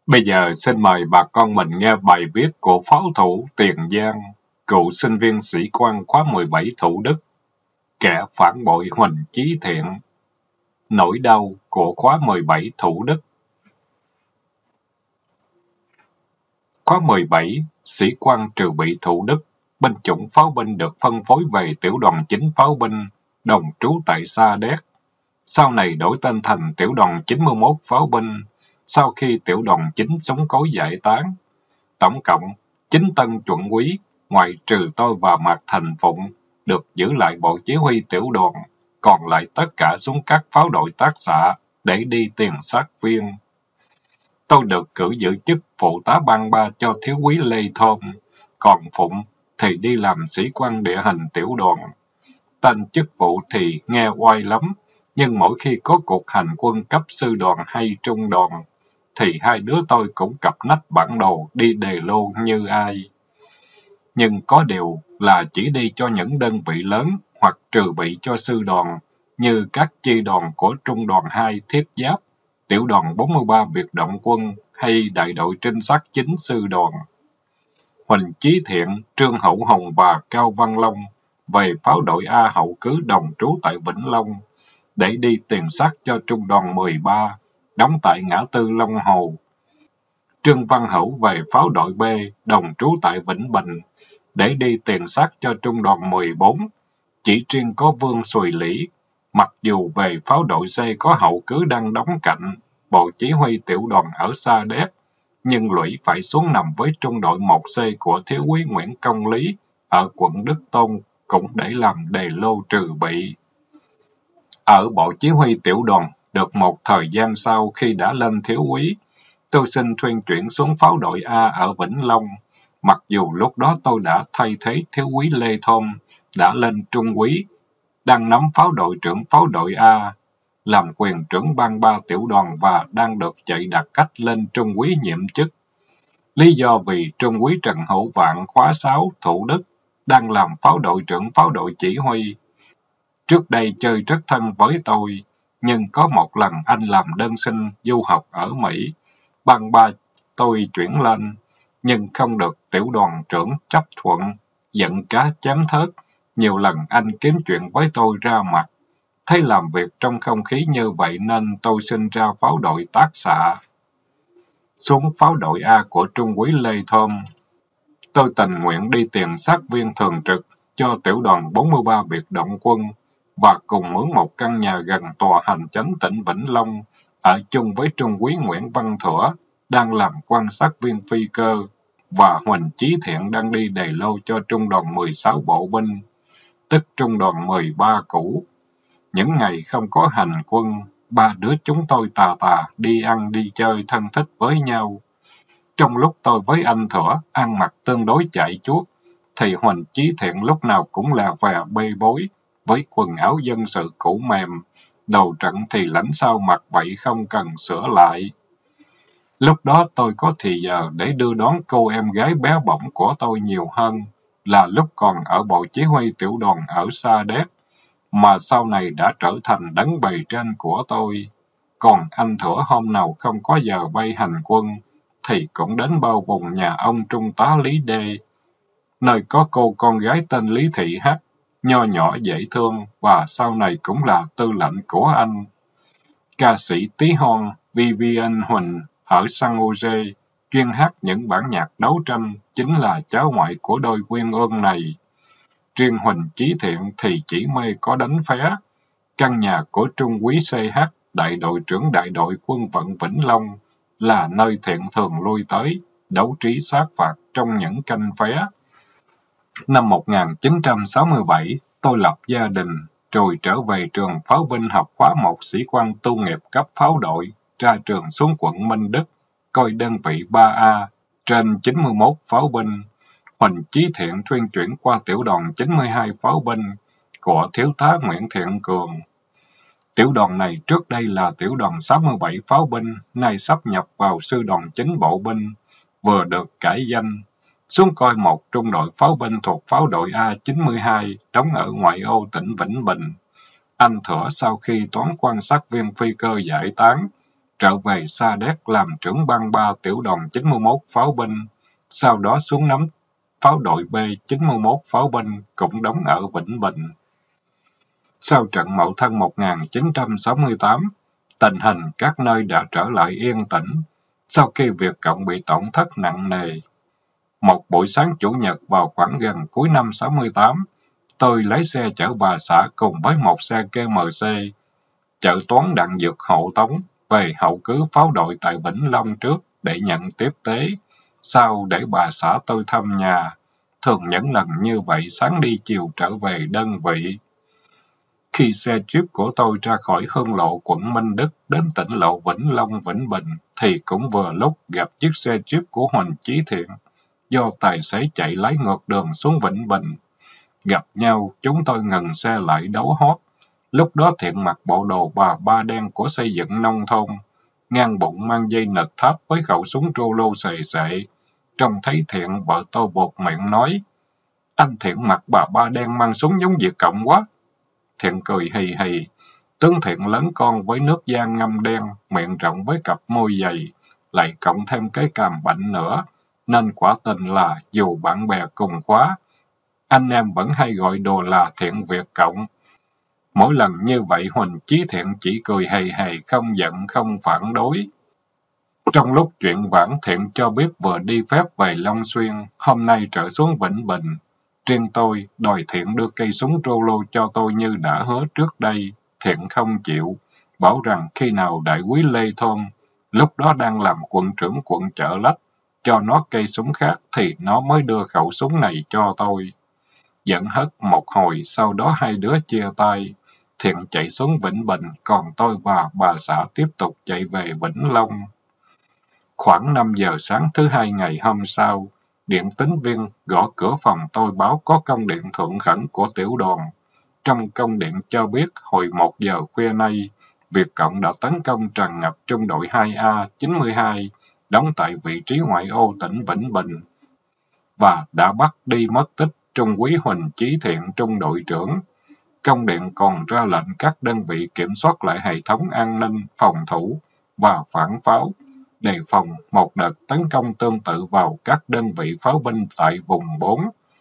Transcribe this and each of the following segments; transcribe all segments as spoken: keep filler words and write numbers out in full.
Bây giờ xin mời bà con mình nghe bài viết của Phó Thủ Tiền Giang, cựu sinh viên sĩ quan khóa mười bảy Thủ Đức, kẻ phản bội Huỳnh Chí Thiện. Nỗi đau của khóa mười bảy Thủ Đức. Khóa mười bảy, sĩ quan trừ bị Thủ Đức, binh chủng pháo binh được phân phối về tiểu đoàn chín pháo binh, đồng trú tại Sa Đéc. Sau này đổi tên thành tiểu đoàn chín mươi mốt pháo binh, sau khi tiểu đoàn chín sống cối giải tán. Tổng cộng, chín tân chuẩn úy, ngoại trừ tôi và Mạc Thành Phụng, được giữ lại bộ chỉ huy tiểu đoàn, còn lại tất cả xuống các pháo đội tác xạ để đi tiền sát viên. Tôi được cử giữ chức phụ tá ban ba cho thiếu úy Lê Thôn, còn Phụng thì đi làm sĩ quan địa hình tiểu đoàn. Tên chức vụ thì nghe oai lắm, nhưng mỗi khi có cuộc hành quân cấp sư đoàn hay trung đoàn, thì hai đứa tôi cũng cặp nách bản đồ đi đề lô như ai. Nhưng có điều là chỉ đi cho những đơn vị lớn hoặc trừ bị cho sư đoàn, như các chi đoàn của Trung đoàn hai Thiết Giáp, Tiểu đoàn bốn mươi ba Biệt động quân hay đại đội trinh sát chính sư đoàn. Huỳnh Chí Thiện, Trương Hữu Hồng và Cao Văn Long về pháo đội A hậu cứ đồng trú tại Vĩnh Long để đi tiền sát cho Trung đoàn mười ba, đóng tại ngã tư Long Hồ. Trương Văn Hữu về pháo đội B, đồng trú tại Vĩnh Bình, để đi tiền sát cho Trung đoàn mười bốn. Chỉ riêng có Vương Xuỳ Lý, mặc dù về pháo đội C có hậu cứ đang đóng cạnh bộ chỉ huy tiểu đoàn ở Sa Đéc, nhưng lũy phải xuống nằm với trung đội một C của thiếu úy Nguyễn Công Lý ở quận Đức Tôn, cũng để làm đề lô trừ bị. Ở bộ chỉ huy tiểu đoàn, được một thời gian sau khi đã lên thiếu úy, tôi xin thuyên chuyển xuống pháo đội A ở Vĩnh Long, mặc dù lúc đó tôi đã thay thế thiếu úy Lê Thôn, đã lên trung úy, đang nắm pháo đội trưởng pháo đội A, làm quyền trưởng ban ba tiểu đoàn và đang được chạy đặc cách lên trung úy nhiệm chức. Lý do vì trung úy Trần Hữu Vạn khóa sáu Thủ Đức đang làm pháo đội trưởng pháo đội chỉ huy. Trước đây chơi rất thân với tôi, nhưng có một lần anh làm đơn xin du học ở Mỹ, ban ba tôi chuyển lên, nhưng không được tiểu đoàn trưởng chấp thuận, giận cá chém thớt. Nhiều lần anh kiếm chuyện với tôi ra mặt. Thấy làm việc trong không khí như vậy nên tôi xin ra pháo đội tác xạ. Xuống pháo đội A của Trung úy Lê Thơm, tôi tình nguyện đi tiền sát viên thường trực cho tiểu đoàn bốn mươi ba Biệt động quân và cùng mướn một căn nhà gần tòa hành chánh tỉnh Vĩnh Long, ở chung với Trung úy Nguyễn Văn Thửa, đang làm quan sát viên phi cơ, và Huỳnh Chí Thiện đang đi đề lô cho Trung đoàn mười sáu Bộ binh, tức Trung đoàn mười ba cũ. Những ngày không có hành quân, ba đứa chúng tôi tà tà đi ăn đi chơi thân thích với nhau. Trong lúc tôi với anh Thửa ăn mặc tương đối chạy chuốt, thì Huỳnh Chí Thiện lúc nào cũng là vẻ bê bối, với quần áo dân sự cũ mềm, đầu trận thì lãnh sao mặc vậy không cần sửa lại. Lúc đó tôi có thì giờ để đưa đón cô em gái bé bỏng của tôi nhiều hơn là lúc còn ở bộ chỉ huy tiểu đoàn ở Sa Đéc, mà sau này đã trở thành đấng bề trên của tôi. Còn anh Thửa hôm nào không có giờ bay hành quân, thì cũng đến bao vùng nhà ông Trung tá Lý Đê, nơi có cô con gái tên Lý Thị Hắc, nho nhỏ dễ thương và sau này cũng là tư lệnh của anh. Ca sĩ tí hon Vivian Huỳnh ở San Jose chuyên hát những bản nhạc đấu tranh, chính là cháu ngoại của đôi uyên ương này. Riêng Huỳnh Chí Thiện thì chỉ mê có đánh phé. Căn nhà của Trung úy xê hát, đại đội trưởng đại đội quân vận Vĩnh Long, là nơi Thiện thường lui tới, đấu trí sát phạt trong những canh phé. Năm một nghìn chín trăm sáu mươi bảy, tôi lập gia đình, rồi trở về trường pháo binh học khóa một sĩ quan tu nghiệp cấp pháo đội, ra trường xuống quận Minh Đức, coi đơn vị ba A, trên chín mươi mốt pháo binh. Huỳnh Chí Thiện thuyên chuyển qua tiểu đoàn chín mươi hai pháo binh của thiếu tá Nguyễn Thiện Cường. Tiểu đoàn này trước đây là tiểu đoàn sáu mươi bảy pháo binh, nay sắp nhập vào sư đoàn chín bộ binh, vừa được cải danh. Xuống coi một trung đội pháo binh thuộc pháo đội A chín mươi hai, đóng ở ngoại ô tỉnh Vĩnh Bình. Anh Thửa sau khi toán quan sát viên phi cơ giải tán, trở về Sa Đéc làm trưởng ban ba tiểu đoàn chín mươi mốt pháo binh, sau đó xuống nắm pháo đội B chín mươi mốt pháo binh cũng đóng ở Vĩnh Bình. Sau trận Mậu Thân một nghìn chín trăm sáu mươi tám, tình hình các nơi đã trở lại yên tĩnh, sau khi Việt Cộng bị tổn thất nặng nề. Một buổi sáng Chủ nhật vào khoảng gần cuối năm sáu mươi tám, tôi lấy xe chở bà xã cùng với một xe K M C, chở toán đạn dược hộ tống, về hậu cứ pháo đội tại Vĩnh Long trước để nhận tiếp tế, sau để bà xã tôi thăm nhà. Thường những lần như vậy sáng đi chiều trở về đơn vị. Khi xe jeep của tôi ra khỏi Hương Lộ quận Minh Đức đến tỉnh lộ Vĩnh Long Vĩnh Bình, thì cũng vừa lúc gặp chiếc xe jeep của Huỳnh Chí Thiện, do tài xế chạy lái ngược đường xuống Vĩnh Bình. Gặp nhau, chúng tôi ngừng xe lại đấu hót. Lúc đó Thiện mặc bộ đồ bà ba đen của xây dựng nông thôn, ngang bụng mang dây nịt tháp với khẩu súng Rulo xề xệ. Trông thấy Thiện, vợ tôi buột miệng nói: "Anh Thiện mặc bà ba đen mang súng giống Việt Cộng quá." Thiện cười hì hì. Tướng Thiện lớn con với nước da ngâm đen, miệng rộng với cặp môi dày, lại cộng thêm cái cằm bệnh nữa, nên quả tình là dù bạn bè cùng khóa, anh em vẫn hay gọi đùa là Thiện Việt Cộng. Mỗi lần như vậy Huỳnh Chí Thiện chỉ cười hề hề, không giận không phản đối. Trong lúc chuyện vãn, Thiện cho biết vừa đi phép về Long Xuyên, hôm nay trở xuống Vĩnh Bình. Riêng tôi, đòi Thiện đưa cây súng Rulo cho tôi như đã hứa trước đây. Thiện không chịu, bảo rằng khi nào đại úy Lê Thôn, lúc đó đang làm quận trưởng quận Chợ Lách, cho nó cây súng khác thì nó mới đưa khẩu súng này cho tôi. Giận hất một hồi, sau đó hai đứa chia tay. Thiện chạy xuống Vĩnh Bình, còn tôi và bà xã tiếp tục chạy về Vĩnh Long. Khoảng năm giờ sáng thứ hai ngày hôm sau, điện tín viên gõ cửa phòng tôi báo có công điện thượng khẩn của tiểu đoàn. Trong công điện cho biết hồi một giờ khuya nay, Việt Cộng đã tấn công tràn ngập trung đội hai A chín mươi hai, đóng tại vị trí ngoại ô tỉnh Vĩnh Bình, và đã bắt đi mất tích Trung úy Huỳnh Chí Thiện, trung đội trưởng. Công điện còn ra lệnh các đơn vị kiểm soát lại hệ thống an ninh, phòng thủ và phản pháo, đề phòng một đợt tấn công tương tự vào các đơn vị pháo binh tại vùng bốn.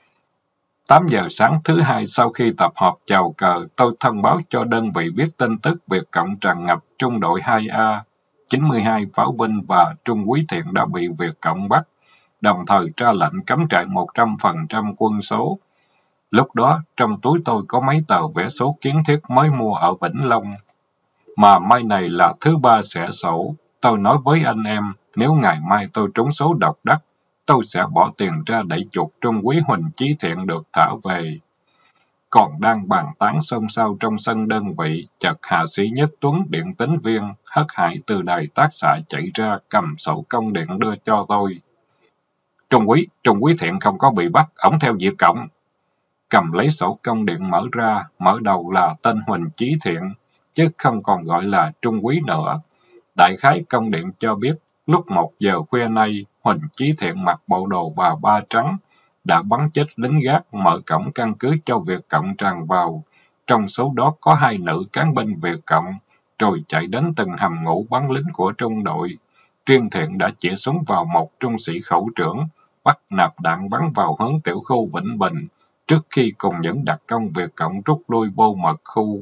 tám giờ sáng thứ hai, sau khi tập hợp chào cờ, tôi thông báo cho đơn vị biết tin tức Việt Cộng tràn ngập trung đội hai A, chín mươi hai pháo binh và Trung úy Thiện đã bị Việt Cộng bắt, đồng thời ra lệnh cắm trại một trăm phần trăm quân số. Lúc đó, trong túi tôi có mấy tờ vé số kiến thiết mới mua ở Vĩnh Long. Mà mai này là thứ ba xẻ sổ. Tôi nói với anh em, nếu ngày mai tôi trúng số độc đắc, tôi sẽ bỏ tiền ra để chuộc Trung úy Huỳnh Chí Thiện được thả về. Còn đang bàn tán xôn xao trong sân đơn vị, chợt hạ sĩ Nhất Tuấn, điện tín viên, hớt hải từ đài tác xạ chạy ra, cầm sổ công điện đưa cho tôi. Trung úy, Trung úy Thiện không có bị bắt, ổng theo Việt Cộng. Cầm lấy sổ công điện mở ra, mở đầu là tên Huỳnh Chí Thiện, chứ không còn gọi là Trung úy nữa. Đại khái công điện cho biết, lúc một giờ khuya nay, Huỳnh Chí Thiện mặc bộ đồ bà ba trắng, đã bắn chết lính gác mở cổng căn cứ cho Việt Cộng tràn vào. Trong số đó có hai nữ cán binh Việt Cộng, rồi chạy đến từng hầm ngủ bắn lính của trung đội. Riêng Thiện đã chĩa súng vào một trung sĩ khẩu trưởng, bắt nạp đạn bắn vào hướng tiểu khu Vĩnh Bình, trước khi cùng những đặc công Việt Cộng rút lui vô mật khu.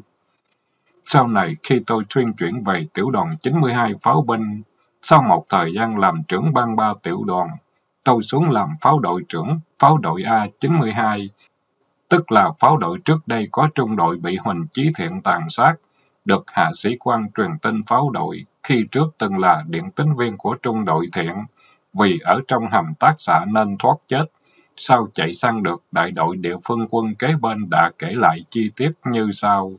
Sau này, khi tôi thuyên chuyển về tiểu đoàn chín mươi hai pháo binh, sau một thời gian làm trưởng ban ba tiểu đoàn, tôi xuống làm pháo đội trưởng pháo đội A chín mươi hai, tức là pháo đội trước đây có trung đội bị Huỳnh Chí Thiện tàn sát, được hạ sĩ quan truyền tin pháo đội, khi trước từng là điện tín viên của trung đội Thiện, vì ở trong hầm tác xạ nên thoát chết. Sau chạy sang được đại đội địa phương quân kế bên đã kể lại chi tiết như sau.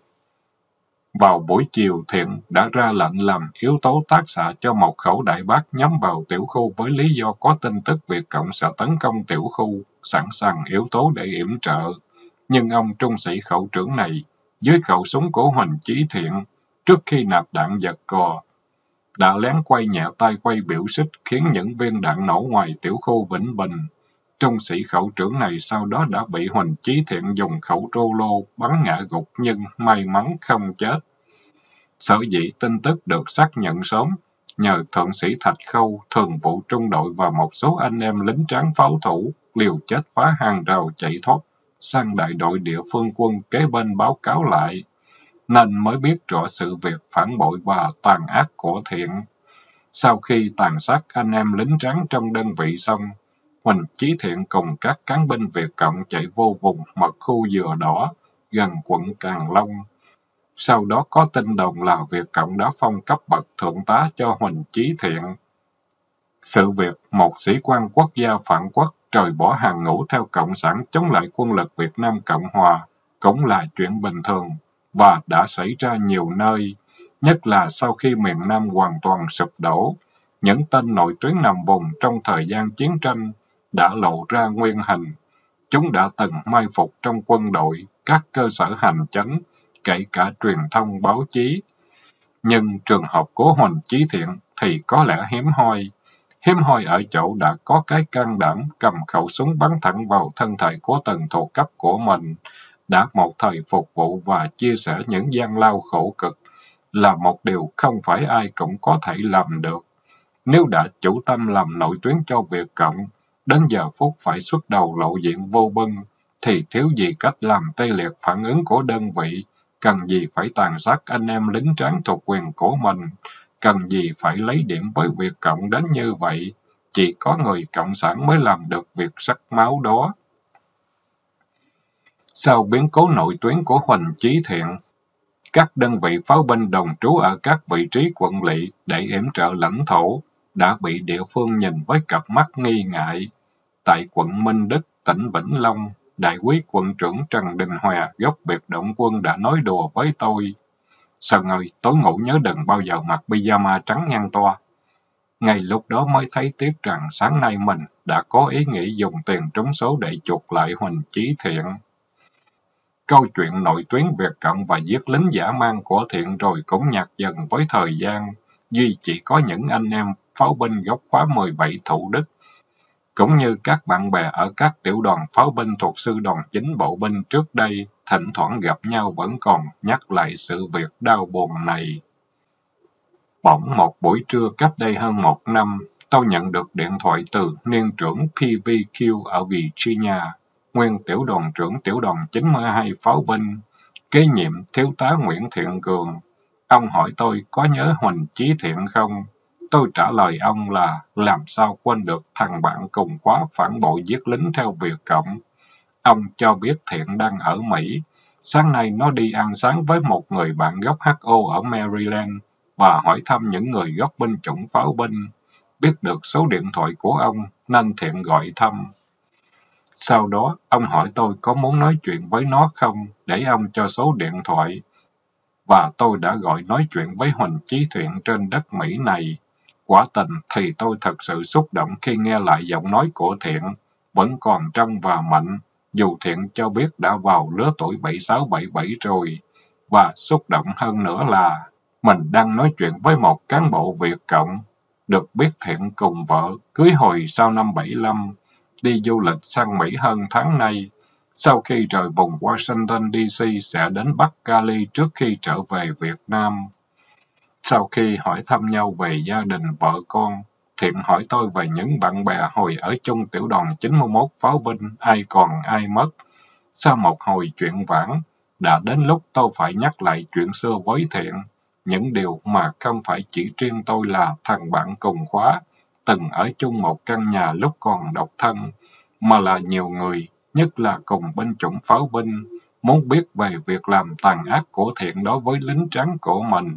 Vào buổi chiều, Thiện đã ra lệnh làm yếu tố tác xạ cho một khẩu đại bác nhắm vào tiểu khu với lý do có tin tức Việt Cộng sẽ tấn công tiểu khu, sẵn sàng yếu tố để yểm trợ. Nhưng ông trung sĩ khẩu trưởng này, dưới khẩu súng của Huỳnh Chí Thiện, trước khi nạp đạn giật cò, đã lén quay nhẹ tay quay biểu xích khiến những viên đạn nổ ngoài tiểu khu Vĩnh Bình. Trung sĩ khẩu trưởng này sau đó đã bị Huỳnh Chí Thiện dùng khẩu Rulo bắn ngã gục nhưng may mắn không chết. Sở dĩ tin tức được xác nhận sớm, nhờ thượng sĩ Thạch Khâu, thường vụ trung đội và một số anh em lính tráng pháo thủ liều chết phá hàng rào chạy thoát sang đại đội địa phương quân kế bên báo cáo lại, nên mới biết rõ sự việc phản bội và tàn ác của Thiện. Sau khi tàn sát anh em lính tráng trong đơn vị xong, Huỳnh Chí Thiện cùng các cán binh Việt Cộng chạy vô vùng mật khu Dừa Đỏ, gần quận Càng Long. Sau đó có tin đồn là Việt Cộng đã phong cấp bậc thượng tá cho Huỳnh Chí Thiện. Sự việc một sĩ quan quốc gia phản quốc rời bỏ hàng ngũ theo Cộng sản chống lại quân lực Việt Nam Cộng Hòa cũng là chuyện bình thường và đã xảy ra nhiều nơi, nhất là sau khi miền Nam hoàn toàn sụp đổ. Những tên nội tuyến nằm vùng trong thời gian chiến tranh đã lộ ra nguyên hình. Chúng đã từng mai phục trong quân đội, các cơ sở hành chánh, kể cả truyền thông báo chí. Nhưng trường hợp của Huỳnh Chí Thiện thì có lẽ hiếm hoi. Hiếm hoi ở chỗ đã có cái can đảm cầm khẩu súng bắn thẳng vào thân thể của từng thuộc cấp của mình, đã một thời phục vụ và chia sẻ những gian lao khổ cực, là một điều không phải ai cũng có thể làm được. Nếu đã chủ tâm làm nội tuyến cho Việt Cộng, đến giờ phút phải xuất đầu lộ diện vô bưng, thì thiếu gì cách làm tê liệt phản ứng của đơn vị, cần gì phải tàn sát anh em lính tráng thuộc quyền của mình, cần gì phải lấy điểm với Việt Cộng đến như vậy. Chỉ có người Cộng sản mới làm được việc sắc máu đó. Sau biến cố nội tuyến của Huỳnh Chí Thiện, các đơn vị pháo binh đồn trú ở các vị trí quận lỵ để yểm trợ lãnh thổ đã bị địa phương nhìn với cặp mắt nghi ngại. Tại quận Minh Đức, tỉnh Vĩnh Long, đại úy quận trưởng Trần Đình Hòa, gốc biệt động quân đã nói đùa với tôi: "Sơn ơi, tối ngủ nhớ đừng bao giờ mặc pyjama trắng ngang toa." Ngay lúc đó mới thấy tiếc rằng sáng nay mình đã có ý nghĩ dùng tiền trúng số để chuộc lại Huỳnh Chí Thiện. Câu chuyện nội tuyến Việt Cộng và giết lính dã man của Thiện rồi cũng nhạt dần với thời gian, duy chỉ có những anh em pháo binh gốc khóa mười bảy Thủ Đức, cũng như các bạn bè ở các tiểu đoàn pháo binh thuộc sư đoàn chính bộ binh trước đây, thỉnh thoảng gặp nhau vẫn còn nhắc lại sự việc đau buồn này. Bỗng một buổi trưa cách đây hơn một năm, tôi nhận được điện thoại từ niên trưởng pê vê quy ở Virginia, nguyên tiểu đoàn trưởng tiểu đoàn chín mươi hai pháo binh, kế nhiệm thiếu tá Nguyễn Thiện Cường. Ông hỏi tôi có nhớ Huỳnh Chí Thiện không? Tôi trả lời ông là làm sao quên được thằng bạn cùng khóa phản bội giết lính theo Việt Cộng. Ông cho biết Thiện đang ở Mỹ. Sáng nay nó đi ăn sáng với một người bạn gốc hát o ở Maryland và hỏi thăm những người gốc binh chủng pháo binh. Biết được số điện thoại của ông nên Thiện gọi thăm. Sau đó, ông hỏi tôi có muốn nói chuyện với nó không, để ông cho số điện thoại. Và tôi đã gọi nói chuyện với Huỳnh Chí Thiện trên đất Mỹ này. Quả tình thì tôi thật sự xúc động khi nghe lại giọng nói của Thiện, vẫn còn trong và mạnh, dù Thiện cho biết đã vào lứa tuổi bảy sáu bảy bảy rồi. Và xúc động hơn nữa là mình đang nói chuyện với một cán bộ Việt Cộng, được biết Thiện cùng vợ cưới hồi sau năm bảy lăm, đi du lịch sang Mỹ hơn tháng nay. Sau khi rời vùng Washington đê xê sẽ đến Bắc Cali trước khi trở về Việt Nam. Sau khi hỏi thăm nhau về gia đình vợ con, Thiện hỏi tôi về những bạn bè hồi ở chung tiểu đoàn chín mươi mốt pháo binh, ai còn ai mất. Sau một hồi chuyện vãn, đã đến lúc tôi phải nhắc lại chuyện xưa với Thiện. Những điều mà không phải chỉ riêng tôi là thằng bạn cùng khóa, từng ở chung một căn nhà lúc còn độc thân, mà là nhiều người, nhất là cùng binh chủng pháo binh, muốn biết về việc làm tàn ác của Thiện đối với lính tráng của mình.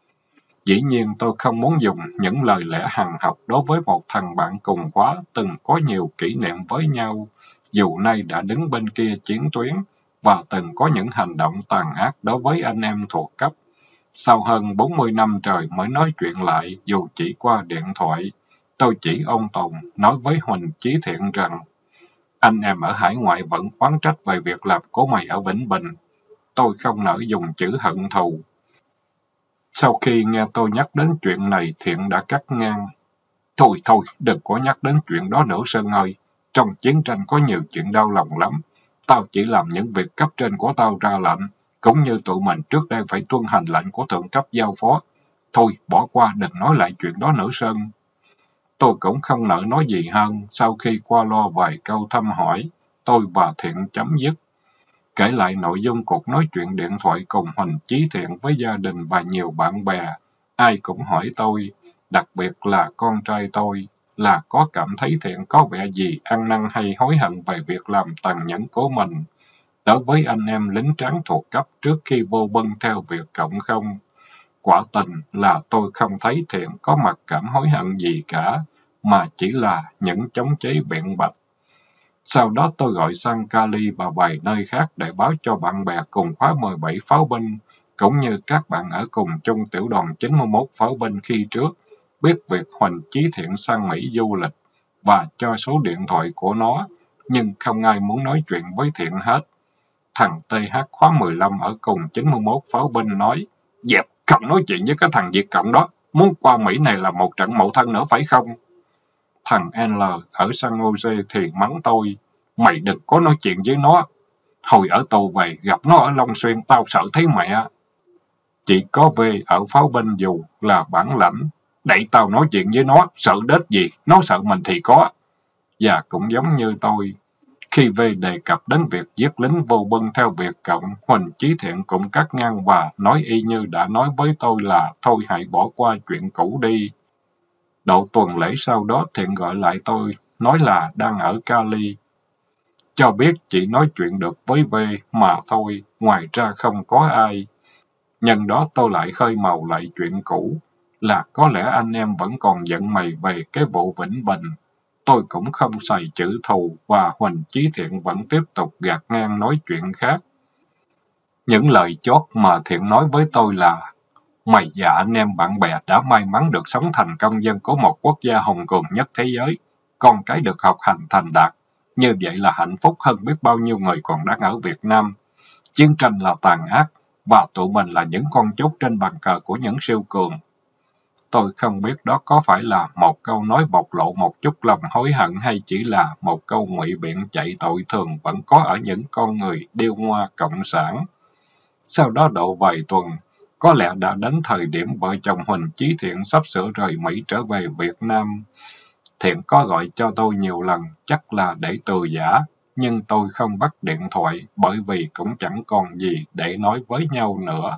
Dĩ nhiên tôi không muốn dùng những lời lẽ hằn học đối với một thằng bạn cùng khóa từng có nhiều kỷ niệm với nhau, dù nay đã đứng bên kia chiến tuyến, và từng có những hành động tàn ác đối với anh em thuộc cấp. Sau hơn bốn mươi năm trời mới nói chuyện lại, dù chỉ qua điện thoại, tôi chỉ ôn tồn nói với Huỳnh Chí Thiện rằng anh em ở hải ngoại vẫn oán trách về việc làm của mày ở Vĩnh Bình. Tôi không nỡ dùng chữ hận thù. Sau khi nghe tôi nhắc đến chuyện này, Thiện đã cắt ngang. Thôi thôi, đừng có nhắc đến chuyện đó nữa Sơn ơi. Trong chiến tranh có nhiều chuyện đau lòng lắm. Tao chỉ làm những việc cấp trên của tao ra lệnh, cũng như tụi mình trước đây phải tuân hành lệnh của thượng cấp giao phó. Thôi, bỏ qua, đừng nói lại chuyện đó nữa Sơn. Tôi cũng không nỡ nói gì hơn, sau khi qua loa vài câu thăm hỏi, tôi và Thiện chấm dứt. Kể lại nội dung cuộc nói chuyện điện thoại cùng Huỳnh Chí Thiện với gia đình và nhiều bạn bè, ai cũng hỏi tôi, đặc biệt là con trai tôi, là có cảm thấy Thiện có vẻ gì ăn năn hay hối hận về việc làm tàn nhẫn của mình đối với anh em lính trắng thuộc cấp trước khi vô bân theo việc cộng không. Quả tình là tôi không thấy Thiện có mặc cảm hối hận gì cả, mà chỉ là những chống chế biện bạch. Sau đó tôi gọi sang Cali và vài nơi khác để báo cho bạn bè cùng khóa mười bảy pháo binh, cũng như các bạn ở cùng chung tiểu đoàn chín mươi mốt pháo binh khi trước, biết việc Huỳnh Chí Thiện sang Mỹ du lịch và cho số điện thoại của nó, nhưng không ai muốn nói chuyện với Thiện hết. Thằng tê hát khóa mười lăm ở cùng chín mươi mốt pháo binh nói, dẹp, không nói chuyện với cái thằng Việt Cộng đó, muốn qua Mỹ này là một trận mậu thân nữa phải không? Thằng en lờ ở San Jose thì mắng tôi, mày đừng có nói chuyện với nó. Hồi ở tù về gặp nó ở Long Xuyên tao sợ thấy mẹ. Chỉ có V ở pháo binh dù là bản lãnh. Đẩy tao nói chuyện với nó, sợ đết gì, nó sợ mình thì có. Và cũng giống như tôi, khi V đề cập đến việc giết lính vô bân theo Việt Cộng, Huỳnh Chí Thiện cũng cắt ngang và nói y như đã nói với tôi là thôi hãy bỏ qua chuyện cũ đi. Độ tuần lễ sau đó Thiện gọi lại tôi, nói là đang ở Cali. Cho biết chỉ nói chuyện được với V mà thôi, ngoài ra không có ai. Nhân đó tôi lại khơi mào lại chuyện cũ, là có lẽ anh em vẫn còn giận mày về cái vụ Vĩnh Bình. Tôi cũng không xài chữ thù và Huỳnh Chí Thiện vẫn tiếp tục gạt ngang nói chuyện khác. Những lời chót mà Thiện nói với tôi là, mày và anh em bạn bè đã may mắn được sống thành công dân của một quốc gia hùng cường nhất thế giới, con cái được học hành thành đạt. Như vậy là hạnh phúc hơn biết bao nhiêu người còn đang ở Việt Nam. Chiến tranh là tàn ác, và tụi mình là những con chốt trên bàn cờ của những siêu cường. Tôi không biết đó có phải là một câu nói bộc lộ một chút lòng hối hận hay chỉ là một câu ngụy biện chạy tội thường vẫn có ở những con người điêu ngoa cộng sản. Sau đó độ vài tuần, có lẽ đã đến thời điểm vợ chồng Huỳnh Chí Thiện sắp sửa rời Mỹ trở về Việt Nam. Thiện có gọi cho tôi nhiều lần, chắc là để từ giã, nhưng tôi không bắt điện thoại bởi vì cũng chẳng còn gì để nói với nhau nữa.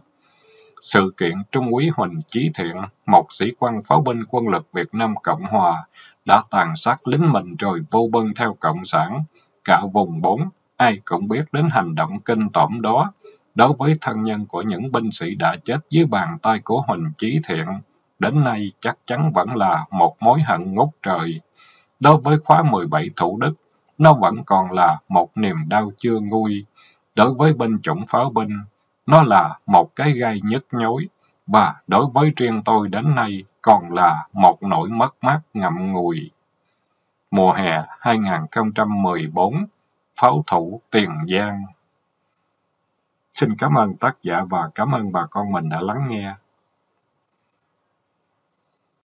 Sự kiện Trung úy Huỳnh Chí Thiện, một sĩ quan pháo binh quân lực Việt Nam Cộng Hòa, đã tàn sát lính mình rồi vô bân theo Cộng sản. Cả vùng bốn, ai cũng biết đến hành động kinh tởm đó. Đối với thân nhân của những binh sĩ đã chết dưới bàn tay của Huỳnh Chí Thiện, đến nay chắc chắn vẫn là một mối hận ngút trời. Đối với khóa mười bảy Thủ Đức, nó vẫn còn là một niềm đau chưa nguôi. Đối với binh chủng pháo binh, nó là một cái gai nhức nhối, và đối với riêng tôi đến nay còn là một nỗi mất mát ngậm ngùi. Mùa hè hai không một bốn, Pháo thủ Tiền Giang. Xin cảm ơn tác giả và cảm ơn bà con mình đã lắng nghe.